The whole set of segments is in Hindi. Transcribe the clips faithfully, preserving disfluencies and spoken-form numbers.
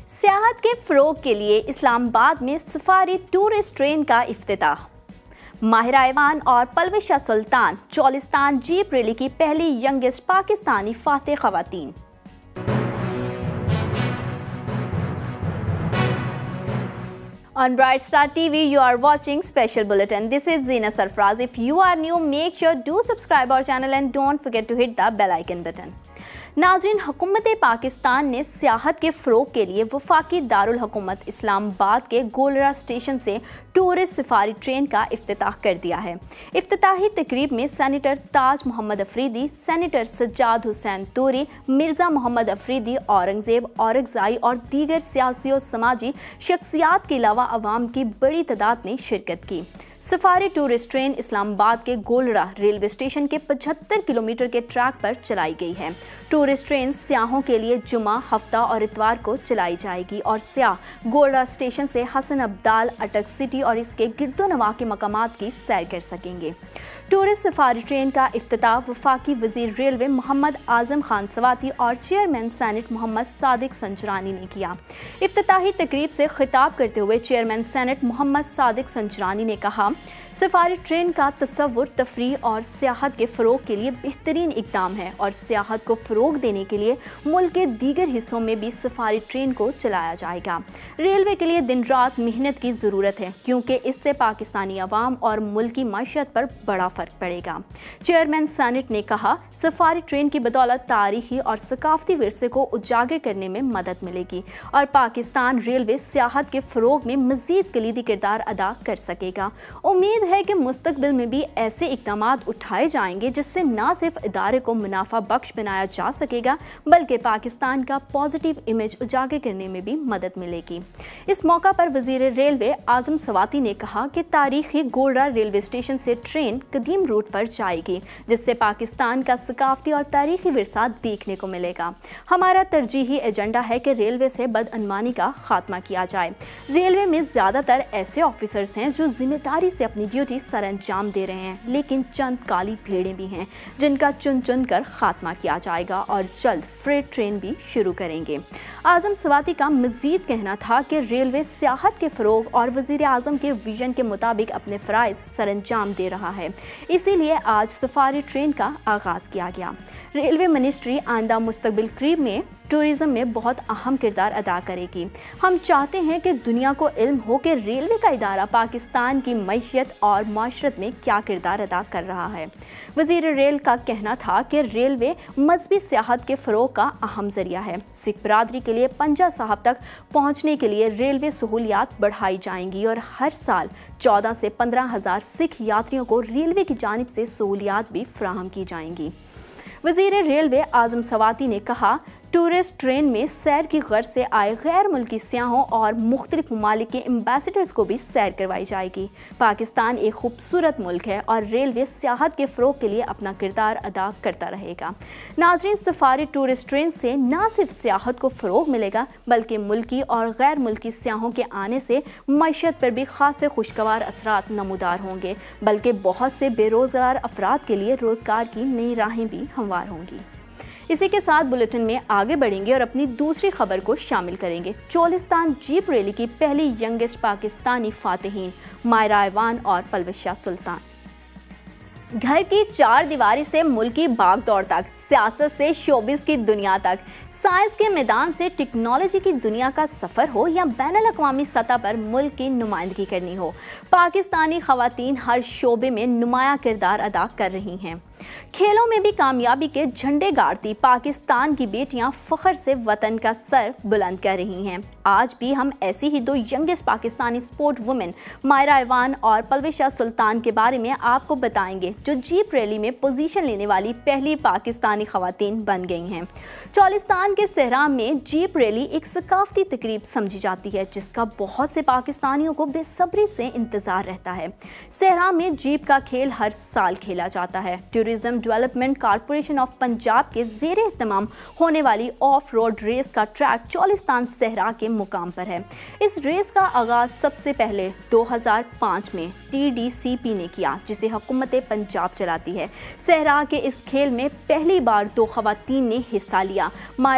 सियाहत के फ़रोग के लिए इस्लामाबाद में सफारी टूरिस्ट ट्रेन का इफ्तिताह। माहिरा अवान और पलवशा सुल्तान चोलिस्तान जीप रैली की पहली यंगेस्ट पाकिस्तानी फातेह ख़वातीन। On Bright Star T V, you are watching Special Bulletin. This is Zina Sarfraz. If you are new, make sure do subscribe our channel and don't forget to hit the bell icon button. नाज़रीन, हुकूमत पाकिस्तान ने सियाहत के फ़रोग के लिए वफाकी दारुल हुकूमत इस्लामाबाद के गोलरा स्टेशन से टूरिस्ट सफारी ट्रेन का इफ्तिताह कर दिया है। इफ्तिताही तकरीब में सेनेटर ताज मोहम्मद अफरीदी, सेनेटर सज्जाद हुसैन तूरी, मिर्ज़ा मोहम्मद अफरीदी, औरंगज़ेब औरंगज़ाई और दीगर सियासी और समाजी शख्सियात के अलावा अवाम की बड़ी तादाद ने शिरकत की। सफारी टूरिस्ट ट्रेन इस्लामाबाद के गोलरा रेलवे स्टेशन के पचहत्तर किलोमीटर के ट्रैक पर चलाई गई है। टूरिस्ट ट्रेन सियाहों के लिए जुमा, हफ्ता और इतवार को चलाई जाएगी और सियाह गोलरा स्टेशन से हसन अब्दाल, अटक सिटी और इसके गिरदोनवा के मकामात की सैर कर सकेंगे। टूरिस्ट सफारी ट्रेन का इफ्तिताह वफाकी वज़ीर रेलवे मोहम्मद आज़म खान सवाती और चेयरमैन सेनेट मोहम्मद सादिक संजरानी ने किया। इफ्तिताही तकरीब से खिताब करते हुए चेयरमैन सेनेट मोहम्मद सादिक संजरानी ने कहा, सफारी ट्रेन का तस्वुर तफरीह और सियाहत के फ़रोग के लिए बेहतरीन इक़दाम है और सियाहत को फ़रोग देने के लिए मुल्क के दीगर हिस्सों में भी सफारी ट्रेन को चलाया जाएगा। रेलवे के लिए दिन रात मेहनत की ज़रूरत है क्योंकि इससे पाकिस्तानी अवाम और मुल्क की माशियत पर बड़ा फ़र्क पड़ेगा। चेयरमैन सेनेट ने कहा, सफारी ट्रेन की बदौलत तारीखी और सकाफती विरसे को उजागर करने में मदद मिलेगी और पाकिस्तान रेलवे सियाहत के फ़रोग में मज़ीद कलीदी किरदार अदा कर सकेगा। उम्मीद है कि मुस्तकबिल में भी ऐसे इक़दाम उठाए जाएंगे जिससे न सिर्फ इदारे को मुनाफा बख्श बनाया जा सकेगा बल्कि पाकिस्तान का पॉजिटिव इमेज उजागर करने में भी मदद मिलेगी। इस मौका पर वज़ीर रेलवे आज़म सवाती ने कहा कि तारीखी गोलरा रेलवे स्टेशन से ट्रेन कदीम रूट पर जाएगी जिससे पाकिस्तान का सकाफती और तारीखी विरसा देखने को मिलेगा। हमारा तरजीही एजेंडा है कि रेलवे से बदअनवानी का खात्मा किया जाए। रेलवे में ज़्यादातर ऐसे ऑफिसर्स हैं जो जिम्मेदारी से अपनी ड्यूटी सर अंजाम दे रहे हैं, लेकिन चंद काली भेड़ें भी हैं जिनका चुन चुन कर खात्मा किया जाएगा और जल्द फ्रेट ट्रेन भी शुरू करेंगे। आज़म सवाती का मज़ीद कहना था कि रेलवे सियाहत के फ़रोग और वज़ीर आज़म के विजन के मुताबिक अपने फ़राइज़ सर अंजाम दे रहा है, इसीलिए आज सफारी ट्रेन का आगाज़ किया गया। रेलवे मिनिस्ट्री आइंदा मुस्तकबिल करीब में टूरिज़म में बहुत अहम किरदार अदा करेगी। हम चाहते हैं कि दुनिया को इल्म हो कि रेलवे का इदारा पाकिस्तान की मईशत और माशरत में क्या किरदार अदा कर रहा है। वज़ीर रेल का कहना था कि रेलवे मजहबी सियाहत के फ़रोग का अहम ज़रिया है। सिख बरादरी के लिए पंजा साहब तक पहुँचने के लिए रेलवे सहूलियात बढ़ाई जाएंगी और हर साल चौदह से पंद्रह हज़ार सिख यात्रियों को रेलवे की जानिब से सहूलियात भी फराहम की जाएंगी। वज़ीर रेलवे आज़म सवाती ने कहा, टूरिस्ट ट्रेन में सैर की गर्ज से आए गैर मुल्की सियाहों और मुख्तलिफ ममालिक के एम्बेसडर्स को भी सैर करवाई जाएगी। पाकिस्तान एक खूबसूरत मुल्क है और रेलवे सियाहत के फ़रोग के लिए अपना किरदार अदा करता रहेगा। नाज़रीन, सफारी टूरिस्ट ट्रेन से न सिर्फ सियाहत को फ़रोग मिलेगा बल्कि मुल्की और गैर मुल्की सियाहों के आने से मईशत पर भी खासे खुशगवार असरात नमूदार होंगे, बल्कि बहुत से बेरोज़गार अफराद के लिए रोज़गार की नई राहें भी हमवार होंगी। इसी के साथ बुलेटिन में आगे बढ़ेंगे और अपनी दूसरी खबर को शामिल करेंगे। चोलिस्तान जीप रैली की पहली यंगेस्ट पाकिस्तानी फातेहीन मायरा अवान और पलवशा सुल्तान। घर की चार दीवारी से मुल्की भागदौड़ तक, सियासत से शोबिस की दुनिया तक, साइंस के मैदान से टेक्नोलॉजी की दुनिया का सफ़र हो या बैनुल अक़वामी सतह पर मुल्क की नुमाइंदगी करनी हो, पाकिस्तानी ख़वातीन हर शोबे में नुमाया किरदार अदा कर रही हैं। खेलों में भी कामयाबी के झंडे गाड़ती पाकिस्तान की बेटियां फ़ख्र से वतन का सर बुलंद कर रही हैं। आज भी हम ऐसी ही दो youngest Pakistani sport women Maira Awan और पलवशा सुल्तान के बारे में आपको बताएंगे जो जीप रैली में पोजीशन लेने वाली पहली पाकिस्तानी ख़वातीन बन गई हैं। चोलिस्तान के सहरा में जीप रैली एक सकाफती तकरीब समझी जाती है जिसका बहुत से पाकिस्तानियों को बेसब्री से इंतज़ार रहता है। सहरा में जीप का खेल हर साल खेला जाता है। Tourism development corporation of Punjab के ज़ेरे एहतमाम होने वाली ऑफ रोड रेस का ट्रैक चोलिस्तान सहरा के मुकाम पर है। इस रेस का आगाज़ सबसे पहले दो हज़ार पाँच में टी डी सी पी ने किया, जिसे हुकूमत पंजाब चलाती है। सहरा के इस खेल में पहली बार दो ख़वातीन ने हिस्सा लिया। मायरा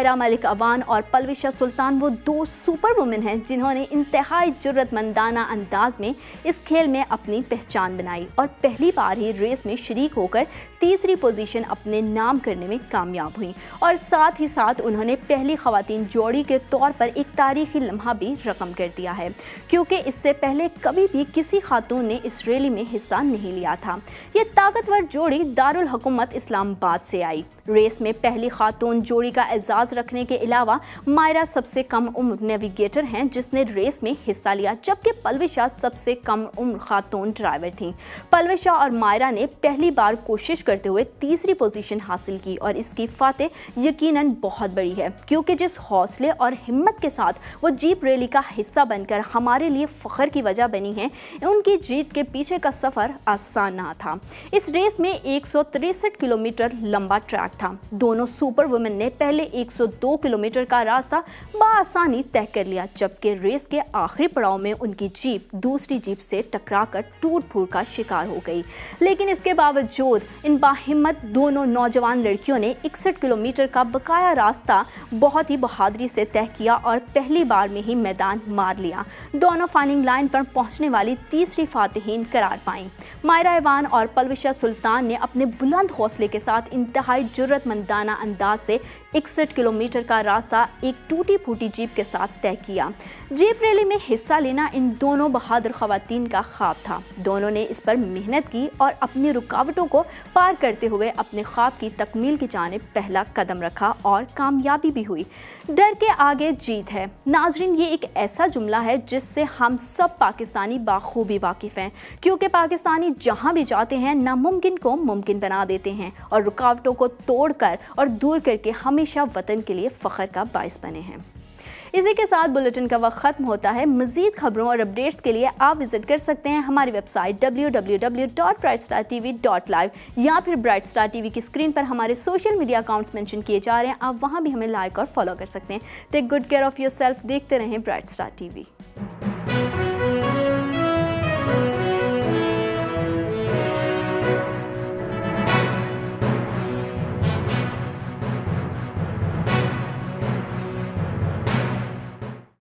मायरा मलिक अवान और पलविशा सुल्तान वो दो सुपर वुमेन हैं जिन्होंने इंतहाई जुर्रतमंदाना अंदाज में इस खेल में अपनी पहचान बनाई और पहली बार ही रेस में शरीक होकर तीसरी पोजीशन अपने नाम करने में कामयाब हुई और साथ ही साथ उन्होंने पहली खवातीन जोड़ी के तौर पर एक तारीखी लम्हा भी रकम कर दिया है, क्योंकि इससे पहले कभी भी किसी खातून ने इस रैली में हिस्सा नहीं लिया था। ये ताकतवर जोड़ी दारुल हुकूमत इस्लामाबाद से आई। रेस में पहली खातून जोड़ी का एजाज रखने के अलावा मायरा सबसे कम उम्र नेविगेटर हैं जिसने रेस में हिस्सा लिया, जबकि पलविशा सबसे कम उम्र खातून ड्राइवर थी। पलविशा और मायरा ने पहली बार कोशिश करते हुए तीसरी पोजीशन हासिल की और इसकी फातेह यकीनन बहुत बड़ी है, क्योंकि जिस हौसले और हिम्मत के साथ वो जीप रैली का हिस्सा बनकर हमारे लिए फख्र की वजह बनी है, उनकी जीत के पीछे का सफर आसान ना था। इस रेस में एक सौ तिरसठ किलोमीटर लंबा ट्रैक था। दोनों सुपर वुमेन ने पहले एक सौ दो किलोमीटर का रास्ता बआसानी तय कर लिया, जबकि रेस के आखिरी पड़ाव में उनकी जीप दूसरी जीप से टकराकर टूट फूट का शिकार हो गई। लेकिन इसके बावजूद इन बाहिम्मत दोनों नौजवान लड़कियों ने इकसठ किलोमीटर का बकाया रास्ता बहुत ही बहादुरी से तय किया और पहली बार में ही मैदान मार लिया। दोनों फाइनिंग लाइन पर पहुंचने वाली तीसरी फातिहीन करार पाईं। मायरा अवान और पलविशा सुल्तान ने अपने बुलंद हौसले के साथ इंतहाई जुर्रतमंदाना अंदाज से इकसठ किलोमीटर का रास्ता एक टूटी फूटी जीप के साथ तय किया। जीप रैली में हिस्सा लेना इन दोनों बहादुर खवातीन का ख्वाब था। दोनों ने इस पर मेहनत की और अपनी रुकावटों को पार करते हुए अपने ख्वाब की तकमील की जानिब पहला कदम रखा और कामयाबी भी हुई। डर के आगे जीत है। नाजरीन, ये एक ऐसा जुमला है जिससे हम सब पाकिस्तानी बाखूबी वाकिफ हैं, क्योंकि पाकिस्तानी जहाँ भी जाते हैं नामुमकिन को मुमकिन बना देते हैं और रुकावटों को तोड़कर और दूर करके हमेशा वतन के लिए फ़ख्र का बाइस बने हैं। इसी के साथ बुलेटिन का वक्त ख़त्म होता है। मज़ीद खबरों और अपडेट्स के लिए आप विजिट कर सकते हैं हमारी website W W W dot bright star T V dot live या फिर ब्राइट स्टार टी वी की स्क्रीन पर हमारे सोशल मीडिया अकाउंट्स मेंशन किए जा रहे हैं। आप वहां भी हमें लाइक और फॉलो कर सकते हैं। Take good care of yourself. देखते रहें ब्राइट स्टार टी वी।